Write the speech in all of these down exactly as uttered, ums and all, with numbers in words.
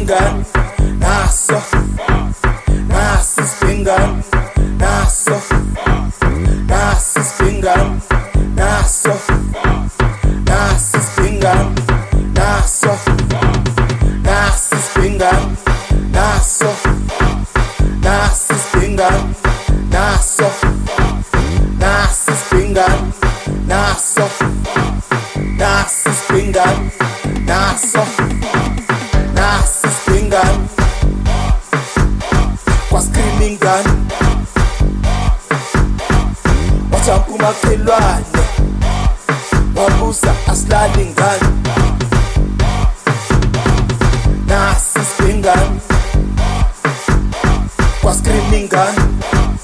isipingane naso, naso isipingane naso, naso isipingane naso, naso isipingane naso, naso isipingane naso, naso isipingane naso, naso isipingane naso, naso isipingane naso, naso isipingane kwa screaming gun wajampa umakhelwane wabuza asilali ngane, naso isipingane kwa screaming gun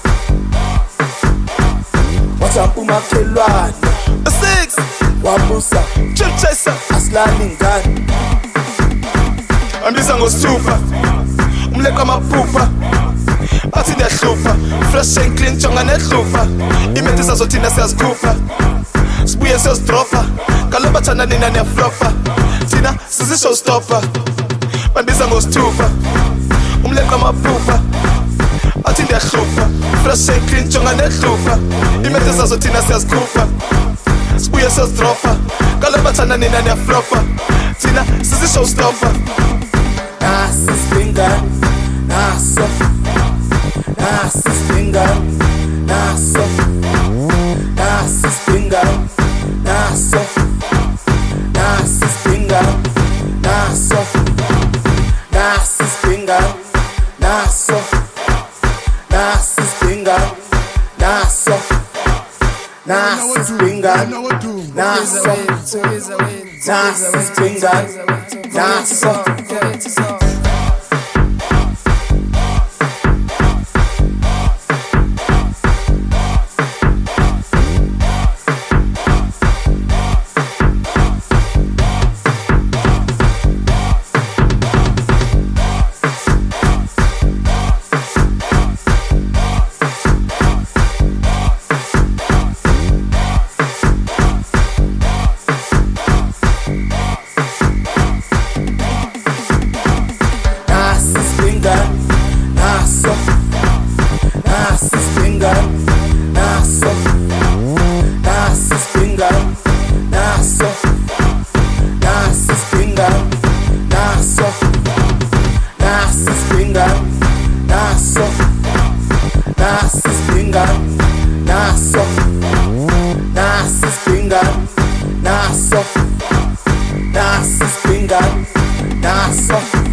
wajampa umakhelwane six wabuza chill chaser asilali ngane, andiza ngosithupha umleko amaphupha athi ndiyahlupha fresh and clean jonga nehlupha imethi sazothina siyazikhupha sibuye siyozidropha kaloba thanda nina niyaflopa thina sizi-showstopper bandiza ngosithupha umleko amaphupha athi ndiyahlupha fresh and clean jonga nehlupha imethi sazothina siyazikhupha sibuye siyozidropha kaloba thanda nina niyaflopa thina sizi-showstopper. Naso isipingane naso, naso isipingane naso, naso isipingane naso, naso isipingane naso, naso isipingane naso, naso isipingane naso, naso isipingane naso, naso isipingane naso. Naso, naso isipingane naso, naso isipingane naso, naso isipingane naso, naso isipingane naso, naso isipingane naso, naso isipingane naso, naso isipingane naso.